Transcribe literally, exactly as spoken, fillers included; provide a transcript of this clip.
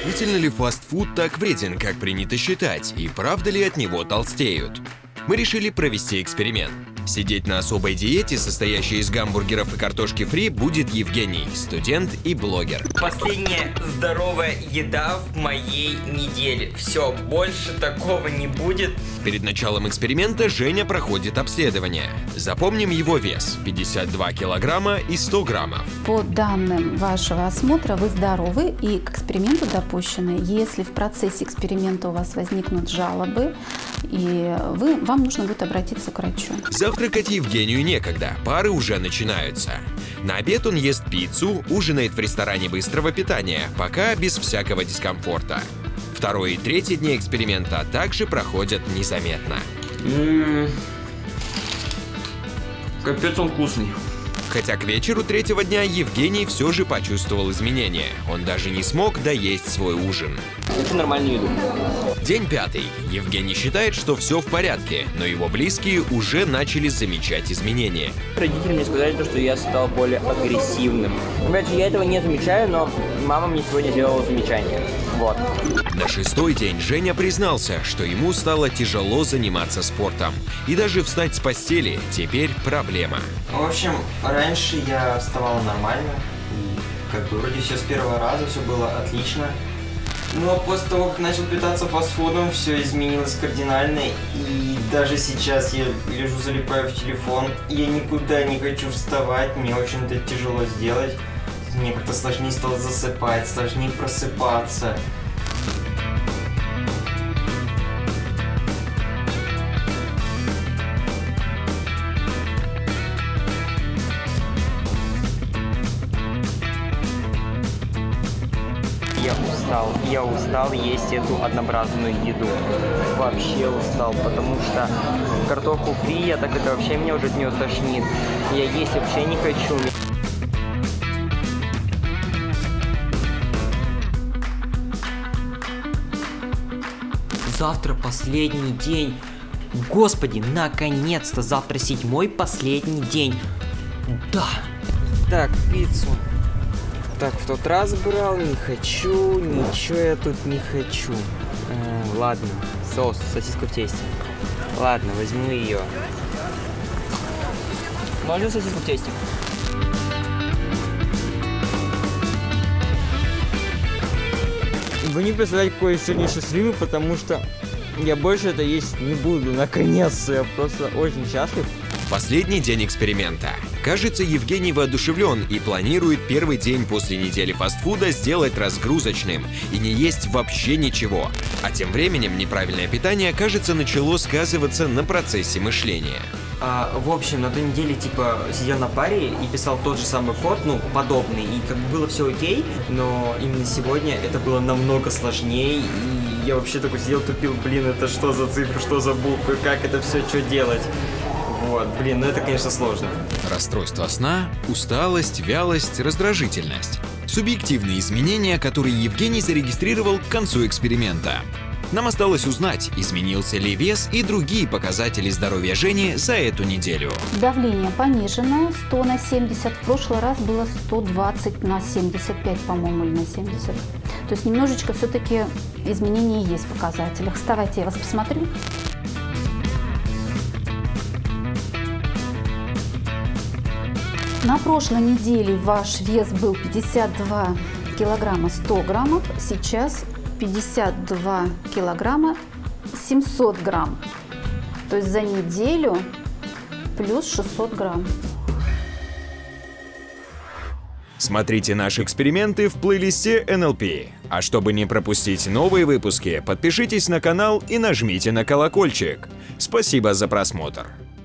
Действительно ли фастфуд так вреден, как принято считать, и правда ли от него толстеют? Мы решили провести эксперимент. Сидеть на особой диете, состоящей из гамбургеров и картошки фри, будет Евгений, студент и блогер. Последняя здоровая еда в моей неделе. Все, больше такого не будет. Перед началом эксперимента Женя проходит обследование. Запомним его вес – пятьдесят два килограмма и сто граммов. По данным вашего осмотра вы здоровы и к эксперименту допущены. Если в процессе эксперимента у вас возникнут жалобы, и вы, вам нужно будет обратиться к врачу. Завтракать Евгению некогда, пары уже начинаются. На обед он ест пиццу, ужинает в ресторане быстрого питания, пока без всякого дискомфорта. Второй и третий дни эксперимента также проходят незаметно. М-м-м. Капец, он вкусный. Хотя к вечеру третьего дня Евгений все же почувствовал изменения. Он даже не смог доесть свой ужин. Хочу нормальную еду. День пятый. Евгений считает, что все в порядке, но его близкие уже начали замечать изменения. Родители мне сказали, что я стал более агрессивным. Опять же, я этого не замечаю, но мама мне сегодня сделала замечание. Вот. На шестой день Женя признался, что ему стало тяжело заниматься спортом. И даже встать с постели теперь проблема. В общем, раньше я вставал нормально. И как бы вроде все с первого раза, все было отлично. Но после того, как начал питаться фастфудом, все изменилось кардинально. И даже сейчас я лежу, залипаю в телефон. Я никуда не хочу вставать, мне очень это тяжело сделать. Мне как-то сложнее стало засыпать, сложнее просыпаться. Я устал, я устал есть эту однообразную еду. Вообще устал, потому что картоху фри, я так это вообще меня уже от нее тошнит. Я есть вообще не хочу. Завтра последний день. Господи, наконец-то завтра седьмой последний день. Да. Так, пиццу. Так, в тот раз брал, не хочу, ничего я тут не хочу. Э, ладно, соус, сосиска в тесте. Ладно, возьму ее. Можно сосиску в тесте? Вы не представляете, какой я сегодня счастливый, потому что я больше это есть не буду. Наконец-то, я просто очень счастлив. Последний день эксперимента. Кажется, Евгений воодушевлен и планирует первый день после недели фастфуда сделать разгрузочным и не есть вообще ничего. А тем временем неправильное питание, кажется, начало сказываться на процессе мышления. А, в общем, на той неделе, типа, сидел на паре и писал тот же самый код, ну, подобный, и как бы было все окей, но именно сегодня это было намного сложнее, и я вообще такой сидел, тупил, блин, это что за цифры, что за буквы, как это все, что делать? Вот, блин, ну это, конечно, сложно. Расстройство сна, усталость, вялость, раздражительность. Субъективные изменения, которые Евгений зарегистрировал к концу эксперимента. Нам осталось узнать, изменился ли вес и другие показатели здоровья Жени за эту неделю. Давление понижено, сто на семьдесят. В прошлый раз было сто двадцать на семьдесят пять, по-моему, или на семьдесят. То есть немножечко все-таки изменения есть в показателях. Вставайте, я вас посмотрю. На прошлой неделе ваш вес был пятьдесят два килограмма сто граммов, сейчас пятьдесят два килограмма семьсот грамм. То есть за неделю плюс шестьсот грамм. Смотрите наши эксперименты в плейлисте эн эл пи. А чтобы не пропустить новые выпуски, подпишитесь на канал и нажмите на колокольчик. Спасибо за просмотр.